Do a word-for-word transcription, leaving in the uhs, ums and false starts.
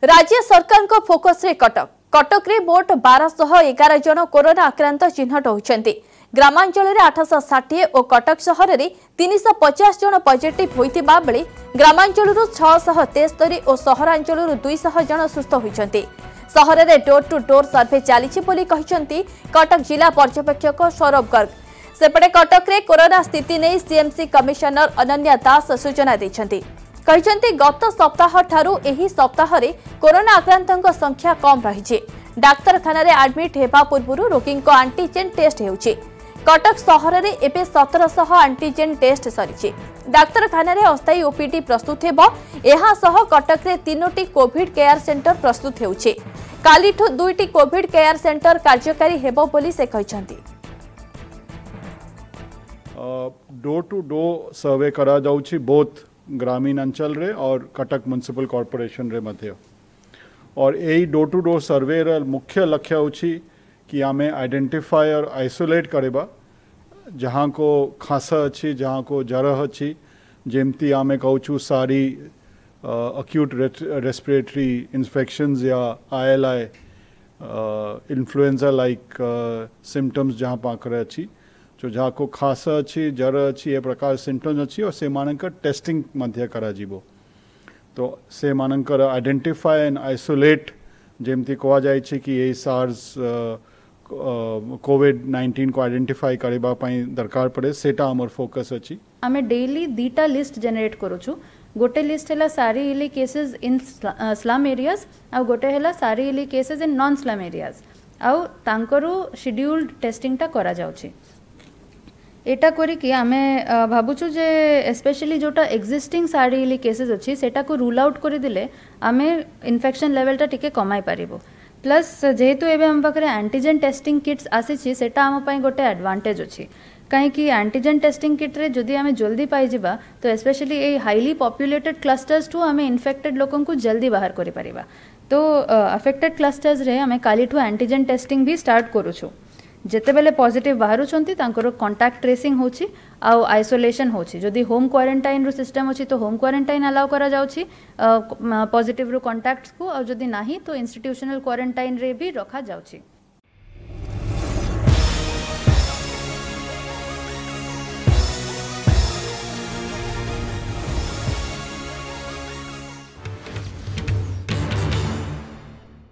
राज्य सरकार को फोकस रे कटक कटक रे मोट बारह सौ एगार जन कोरोना आक्रांत चिन्हट होती। ग्रामांचल में आठ सौ षाठी और कटक सहर में तीन सौ पचास जन पॉजिटिव होता बेले ग्रामांचल छह सौ तेस्तरी और सहरांचल दुई सौ जन सुस्थ होती। सहर में डोर टू डोर सर्वे चली कटक जिला पर्यवेक्षक सौरभ गर्ग। सेपटे कटक रे कोरोना स्थिति नहीं सीएमसी कमिशनर अनन्या दास सूचना देछंती। कहते गत सप्ताह ठारू एही सप्ताह रे कोरोना आक्रांतों संख्या कम रही। डाक्तरखाना रे एडमिट हेबा पूर्व रोगी को एंटीजेन टेस्ट हेउछि। कटक सहर रे एबे सत्रह सौ एंटीजेन टेस्ट सरी। डाक्तरखाना रे अस्थायी ओपीडी प्रस्तुत हेबो। एहा सह कटक रे तीनोटी कोविड केयर सेंटर प्रस्तुत हेउछि। कालीठु दुईटी कोविड केयर सेंटर कार्यकारी हेबो बोली से कहछंती। डोर टू डोर सर्वे करा जाउछि बोथ ग्रामीण अंचल रे और कटक म्युनिसिपल कॉर्पोरेशन रे मध्य। और यही डोर टू डोर सर्वे रे मुख्य लक्ष्य होछि कि आमे आइडेंटिफाई और आइसोलेट करबा जहाँ को खांसा अच्छी जहाँ को जर अच्छी जेमती आमे कहूँ सारी अक्यूट रेस्पिरेटरी इन्फेक्शंस या आईएलआई इन्फ्लुएंजा लाइक सिम्पटम्स जहाँ पाखरे अच्छी जो जहाँ को खांसा अच्छी जर अच्छी ए प्रकार सिम्पटम्स अच्छी और से मानकर टेस्टिंग मध्य करा जीवो। तो से मानकर आइडेंटिफाई एंड आइसोलेट जेमती कहा जाए कि ये सार्स कोविड नाइंटीन को आइडेंटिफाई करबा पई दरकार पड़े सेटा हमर फोकस अछि। आमे डेली दीटा लिस्ट जनरेट करूछु। गोटे लिस्ट हैला SARI ILI cases in slum areas आ गोटे हैला SARI ILI cases in non slum areas आ तांकरो शेड्यूल्ड टेस्टिंग टा करा जाउछि। एटा करी कि आमे भाबुछु जे स्पेशली जोटा एक्जिस्टिंग सारी इली केसेस अछि सेटा को रूल आउट करि दिले आमे इन्फेक्शन लेवल टा टिके कमाई पारिबो। प्लस जेहेतु एबे हम पाखरे एंटीजन टेस्टिंग किट्स आसी सेटा आम पई गोटे एडवांटेज अछि कहीं एंटीजन टेस्टिंग किट रे जदि आमे जल्दी पाई जिबा तो स्पेशली ए हाईली पॉपुलेटेड क्लस्टर्स टू आमे इन्फेक्टेड लोकन को जल्दी बाहर करि परिबा। तो अफेक्टेड क्लस्टर्स रे आमे काली ठू एंटीजन टेस्टिंग भी स्टार्ट करूछु। जेते बेले पॉजिटिव बाहर छंती तांकर कांटेक्ट ट्रेसिंग होछि आ आइसोलेशन होछि। जदि होम क्वारंटाइन रो सिस्टम अछि तो होम क्वारंटाइन अलाउ करा जाउछि पॉजिटिव रो कांटेक्ट्स को और जदि नाही तो इंस्टीट्यूशनल क्वारंटाइन रे भी रखा जाउछि।